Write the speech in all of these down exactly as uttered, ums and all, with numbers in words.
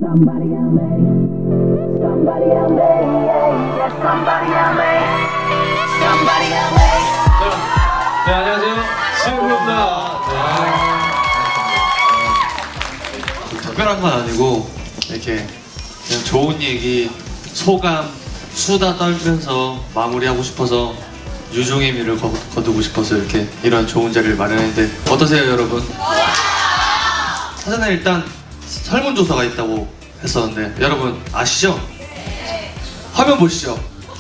Somebody out there, somebody out there, yeah, yeah, somebody out there, somebody out there. 네, 안녕하세요. 수영입니다. 네. 특별한 건 아니고 이렇게 그냥 좋은 얘기, 소감, 수다 떨면서 마무리하고 싶어서 유종의 미를 거, 거두고 싶어서 이렇게 이런 좋은 자리를 마련했는데 어떠세요, 여러분? 사전에 일단 설문조사가 있다고 했었는데 여러분 아시죠? 화면 보시죠.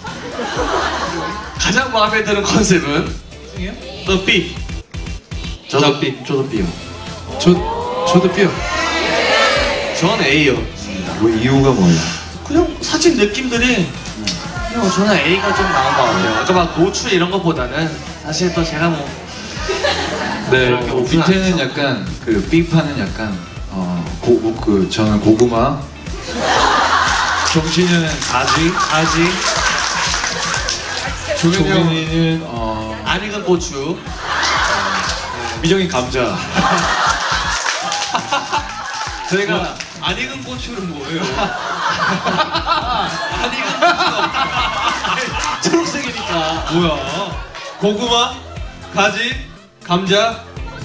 가장 마음에 드는 컨셉은? 너 B. 저도 B. 저도 B요. 저, 저도 B요. 전 A요. 왜 이유가 뭐예요? 그냥 사진 느낌들이 그냥 저는 A가 좀 나은 것 같아요. 아까 막 노출 이런 것보다는 사실 또 제가 뭐 네, 그렇게 밑에는 약간 그 B판은 약간 어, 고, 그 저는 고구마, 정신은 아직 아직 조민이는 어, 안 익은 고추, 미정이 감자. 저희가 뭐, 안 익은 고추는 뭐예요? 안 익은 고추 초록색이니까 뭐야? 고구마, 가지, 감자,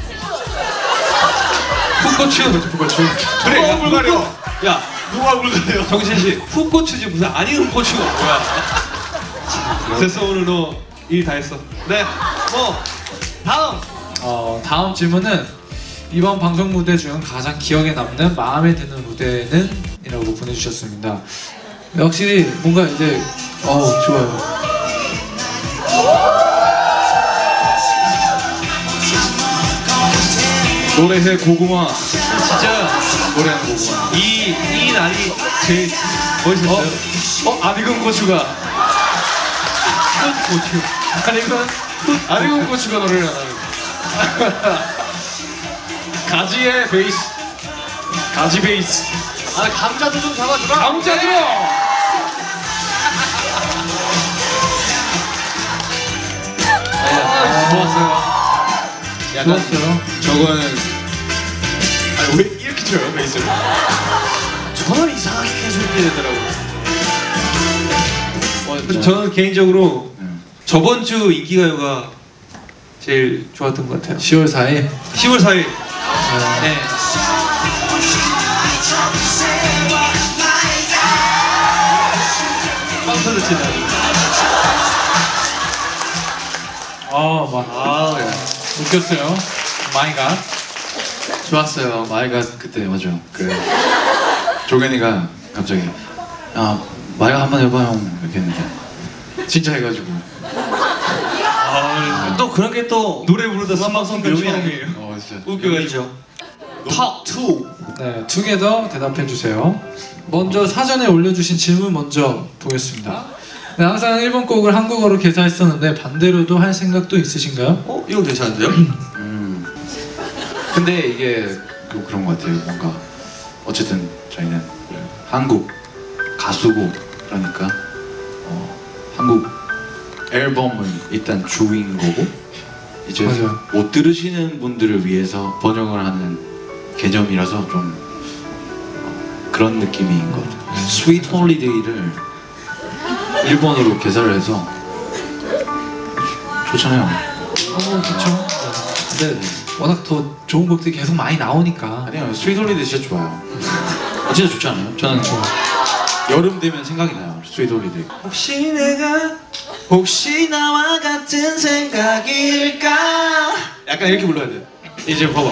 풋고추. 풋고추. 그래, 누가 물 가려? 야, 누가 물 가려? 정신씨, 풋고추지 무슨 안 익은 고추가 뭐야? 됐어, 오늘 너 일 다 했어. 네, 뭐 다음. 어, 다음 질문은 이번 방송 무대 중 가장 기억에 남는 마음에 드는 무대는? 이라고 보내주셨습니다. 확실히 뭔가 이제 어 좋아요. 노래해 고구마. 진짜 노래하는 고구마. 이, 이 날이 제일 멋있었어요. 어? 어? 안 익은 고추가. 풋고추. 안 익은? 안 익은 고추가 노래를 하는. 가지의 베이스. 가지 베이스. 아, 감자도 좀 잡아주라. 감자 들어! 아, 좋았어요. 약간 좋았어요. 저거는 아니 왜 이렇게 쳐요 베이스를? 저는 이상하게 계속 이렇게 되더라고요. 어, 저는 개인적으로 음. 저번 주 인기가요가 제일 좋았던 것 같아요. 시월 사일. 시월 사일. 어, 네. 빵 터졌지, 나. 아, 막 아, 네. 웃겼어요. 마이갓. 좋았어요. 마이가 그때 맞죠? 그 조gen이가 갑자기 야 마이가 한번 해봐요 이렇게 했는데 진짜 해가지고 아, 또 그런 게 또 노래 부르다 음악방송 처음이에요. 어 진짜 웃겨가지고. 탑 투. 네, 투게더 대답해 주세요. 먼저 사전에 올려주신 질문 먼저 보겠습니다. 네, 항상 일본 곡을 한국어로 개사했었는데 반대로도 할 생각도 있으신가요? 어, 이거 괜찮은데요? 음 근데 이게 그, 그런 것 같아요. 뭔가 어쨌든 저희는 한국 가수고 그러니까 어, 한국 앨범은 일단 주인 거고 이제 맞아요. 못 들으시는 분들을 위해서 번역을 하는 개념이라서 좀 어, 그런 느낌인 것 같아요. 스윗 홀리데이를 일본어로 개사를 해서 좋잖아요. 어, 그렇죠. 근데 워낙 더 좋은 곡들이 계속 많이 나오니까. 아니요, 스윗 홀리데이 진짜 좋아요. 아, 진짜 좋지 않아요? 저는 뭐 여름 되면 생각이 나요. 스윗 홀리데이. 혹시 내가 혹시 나와 같은 생각일까? 약간 이렇게 불러야 돼. 이제 봐봐.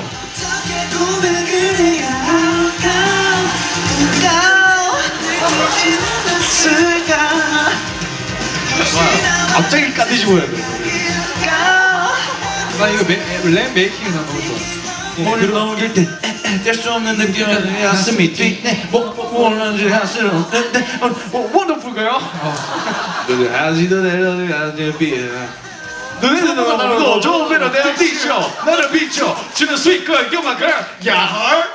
갑자기 까듯이 보여야 돼. 나 이거 메, 랩 메이킹이 나 너무 좋아. 머리를 넘길 때 뗄 수 없는 느낌이 가슴이 뛰네. 뭐뭐는지 할수 없는데 원더풀가요? 너를 하지도 내려도 하지 비에. 너네는 너무 좋으면 내가 비춰 나를 비춰 주는 스윗 걸 you're my girl 야헐.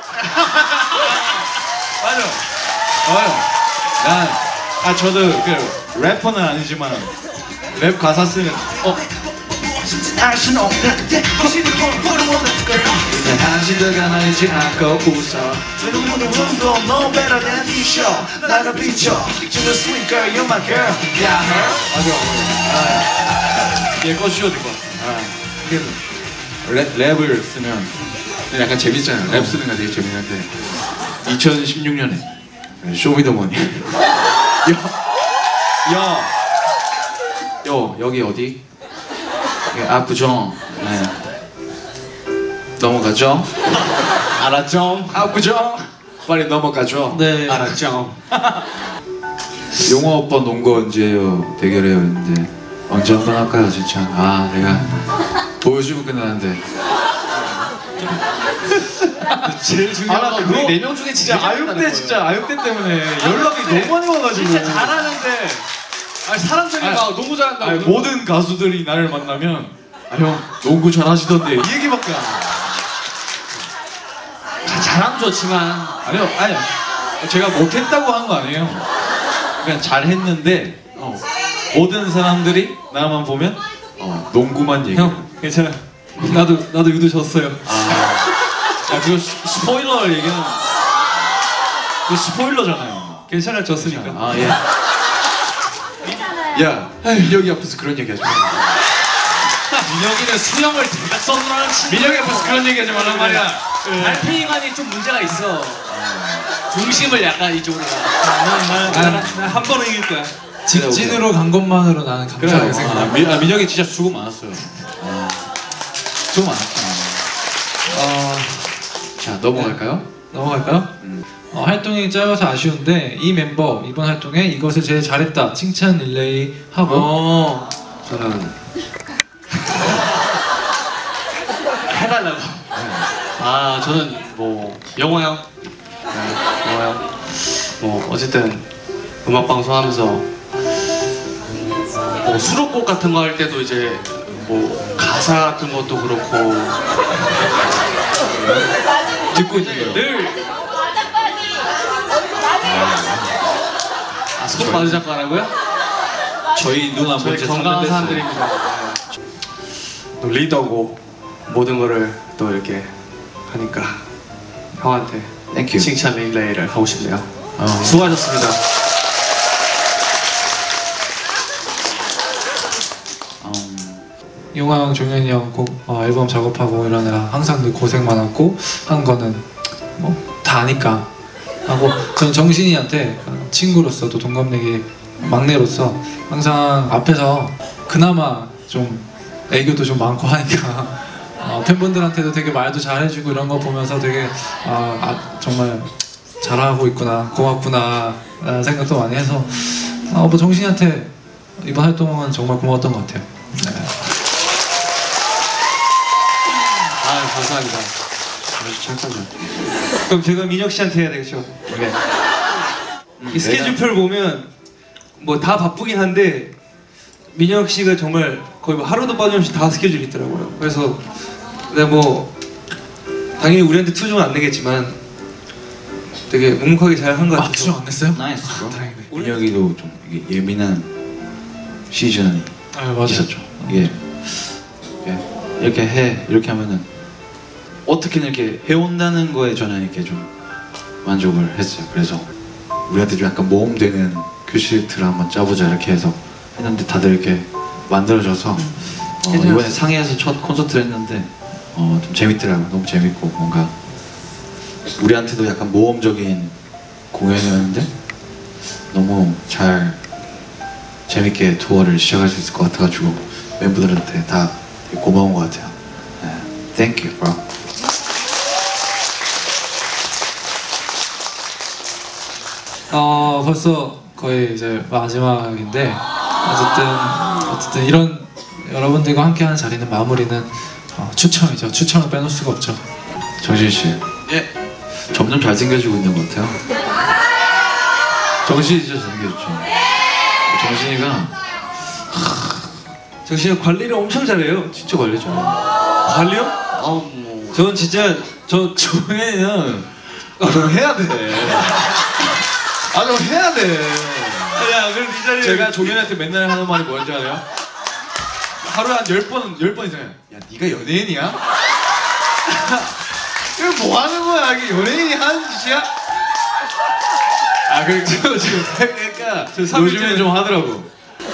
맞아. 어. 아 저도 그 래퍼는 아니지만 랩 가사 쓰는 어. 알순 없는데 당신은 뭘 원하는 걸 내 한시도가 나이지 않고 웃어 누구는 도 no better than 비추셔 나를 비춰 주는 sweet girl you're my girl yeah her 맞아 맞아 얘 꺼주셔도 될 것 같아 아, 랩, 랩을 쓰면 약간 재밌잖아요 랩 쓰는 거 되게 재밌는데 이천십육 년에 쇼미더머니 야, 야, 요 여기 어디? 여기 아프죠? 네. 넘어가죠? 알았죠? 아프죠? 빨리 넘어가죠? 네. 알았죠? 용호 오빠 농구 언제예요? 대결해요 했는데 언제 한번 할까요 진짜? 아 내가 보여주고 끝나는데 제일 중요한 건 그거 우리 네 명 중에 진짜 아육대 진짜 아육대 때문에 연락이 너무 많이 와가지고 진짜 잘하는데 아니 사람들이 아니, 막 농구 잘한다고 아니, 그러고. 모든 가수들이 나를 만나면 아 형 농구 잘하시던데 이 얘기밖에 안 해. 자, 잘하면 좋지만 아니요 아니요 제가 못했다고 한 거 아니에요 그냥 잘했는데 어, 모든 사람들이 나만 보면 어, 농구만 얘기해 형 괜찮아 나도 나도 유도 졌어요 아, 야 그거 스, 스포일러 얘기는 그 스포일러잖아요 괜찮아 졌으니까 아 예. 야 민혁이 앞에서 그런 얘기 하지 마 민혁이는 수영을 대각선으로 하는 친구 민혁이 앞에서 그런 얘기 하지 말란 말이야 발피관이 좀 문제가 있어. 중심을 약간 이쪽으로 가. 난한 번은 이길 거야 직진으로 간 것만으로 나는 감사하게 그래 생각해 아, 민, 아, 민혁이 진짜 수고 많았어요 아, 수고 많았죠 어, 자 넘어갈까요? 넘어갈까요? 음. 어, 활동이 짧아서 아쉬운데 이 멤버 이번 활동에 이것을 제일 잘했다 칭찬 릴레이 하고 어, 저는 해달라고. 아, 저는 뭐 영호 형, 네, 영호 형. 뭐 어쨌든 음악 방송하면서 뭐 수록곡 같은 거 할 때도 이제 뭐 가사 같은 것도 그렇고 듣고 있는 늘 아, 손 마주 잡고 하라고요? 저희 누나 저희 먼저 건강한 삼 년 사람들입니다. 또 리더고 모든 거를 또 이렇게 하니까 형한테 땡큐 칭찬 릴레이를 하고 싶네요. 어. 수고하셨습니다. 음, 용화 형, 종현이 형 곡, 어, 앨범 작업하고 이러느라 항상 늘 고생 많았고 한 거는 뭐 다 아니까 하고 저는 정신이한테 친구로서 또 동갑내기 막내로서 항상 앞에서 그나마 좀 애교도 좀 많고 하니까 어, 팬분들한테도 되게 말도 잘해주고 이런 거 보면서 되게 아, 아, 정말 잘하고 있구나 고맙구나 라는 생각도 많이 해서 어, 뭐 정신이한테 이번 활동은 정말 고마웠던 것 같아요. 네. 아 감사합니다. 잠깐만 그럼 제가 민혁 씨한테 해야 되겠죠? 네. 이 스케줄표를 보면 뭐 다 바쁘긴 한데 민혁 씨가 정말 거의 뭐 하루도 빠짐없이 다 스케줄이 있더라고요. 그래서 내가 뭐 당연히 우리한테 투정은 안 내겠지만 되게 묵묵하게 잘 한 것 아, 같아서 투정 안 냈어요? 나이스 다행이네. 민혁이도 좀 이게 예민한 시즌이 아, 맞아요. 있었죠 이게 이렇게, 이렇게 해 이렇게 하면은 어떻게든 이렇게 해온다는 거에 저는 이렇게 좀 만족을 했어요 그래서 우리한테 좀 약간 모험되는 큐시트를 한번 짜보자 이렇게 해서 했는데 다들 이렇게 만들어져서 어, 이번에 상해에서 첫 콘서트를 했는데 어, 좀 재밌더라고요 너무 재밌고 뭔가 우리한테도 약간 모험적인 공연이었는데 너무 잘 재밌게 투어를 시작할 수 있을 것 같아가지고 멤버들한테 다 되게 고마운 것 같아요 네. Thank you bro 어 벌써 거의 이제 마지막인데 어쨌든 어쨌든 이런 여러분들과 함께하는 자리는 마무리는 어, 추첨이죠. 추첨을 빼놓을 수가 없죠. 정신씨 예. 점점 잘생겨지고 있는 것 같아요 정신이 진짜 잘생겨졌죠 정신이가 정신이 관리를 엄청 잘해요. 진짜 관리 잘해 관리요? 아우 뭐 저는 진짜 저 종현이는 아, 좀 해야 돼 아, 좀 해야 돼 야, 그럼 이 자리에 제가 종현이한테 맨날 하는 말이 뭔지 알아요? 하루에 한 열 번, 열 번 이상 야, 네가 연예인이야? 이거 뭐 하는 거야? 이게 연예인이 하는 짓이야? 아, 아 그 지금 지금 그러니까 요즘에 좀 하더라고.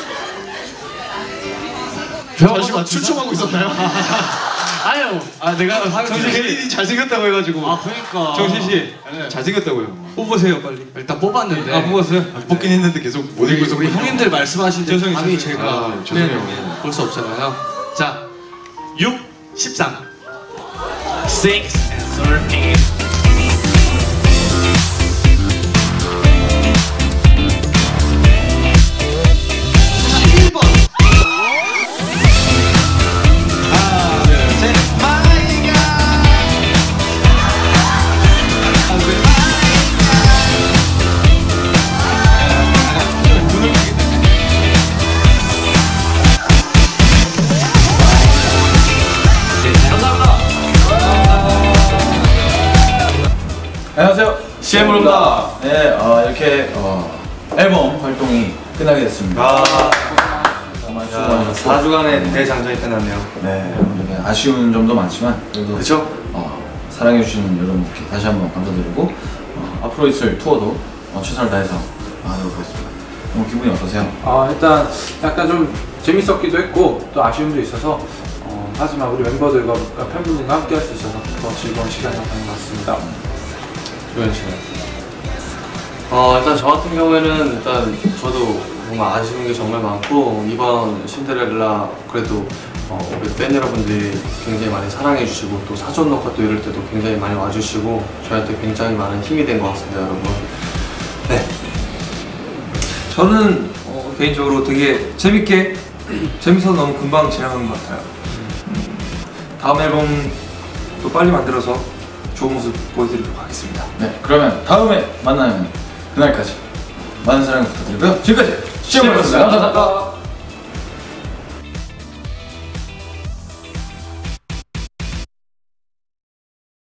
잠시만 추첨하고 있었나요? 아유. 아 내가 개인이 잘생겼다고 해가지고. 아 그러니까. 정신 씨 잘생겼다고요. 뽑으세요 빨리. 일단 뽑았는데. 아 뽑았어요? 뽑긴 했는데 계속 못 읽고 있었고. 우리 형님들 말씀하신 때 죄송해요, 감이 죄송해요. 제가 아, 죄송해요. 볼 수 없잖아요. 자, 육, 십삼, six and thirteen. 일 번. 하나 둘셋 마이가. 안녕하세요. 씨엠으로입니다. 네, 어, 이렇게 어, 앨범 활동이 끝나게 됐습니다. 아, 정말 수고 많으셨고. 사 주간의 대장정이 끝났네요. 네, 이렇게 아쉬운 점도 많지만 그래도 그쵸? 어, 사랑해주시는 여러분께 다시 한번 감사드리고 어, 앞으로 있을 투어도 어, 최선을 다해서 하도록 하겠습니다. 오늘 기분이 어떠세요? 아 일단 약간 좀 재밌었기도 했고 또 아쉬움도 있어서 어, 하지만 우리 멤버들과 팬분들과 함께 할 수 있어서 더 즐거운 시간이었던 것 같습니다. 조현 씨는? 어, 일단 저 같은 경우에는 일단 저도 정말 아쉬운 게 정말 많고 이번 신데렐라 그래도 어, 우리 팬 여러분들이 굉장히 많이 사랑해주시고 또 사전 녹화 또 이럴 때도 굉장히 많이 와주시고 저한테 굉장히 많은 힘이 된 것 같습니다, 여러분. 네. 저는 어, 개인적으로 되게 재밌게 재밌어서 너무 금방 지나간 것 같아요. 음, 다음 앨범 또 빨리 만들어서 좋은 모습 보여드리도록 하겠습니다. 네, 그러면 다음에 만나면 그날까지 많은 사랑 부탁드리고요. 지금까지 씨엠으로였습니다. 감사합니다.